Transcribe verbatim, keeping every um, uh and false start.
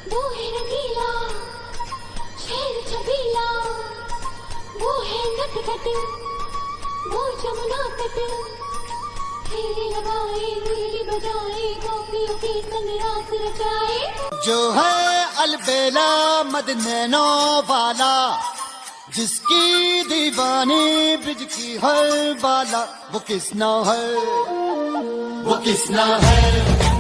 वो है रंगीला शेर छबीला, वो है नटखट वो जमुना तट, फेरे लगाए मुरली बजाए गोपियों के संग रास रचाए। जो है अलबेला मद नैनों वाला, जिसकी दीवानी ब्रिज की हर बाला, वो किसना है वो किसना है।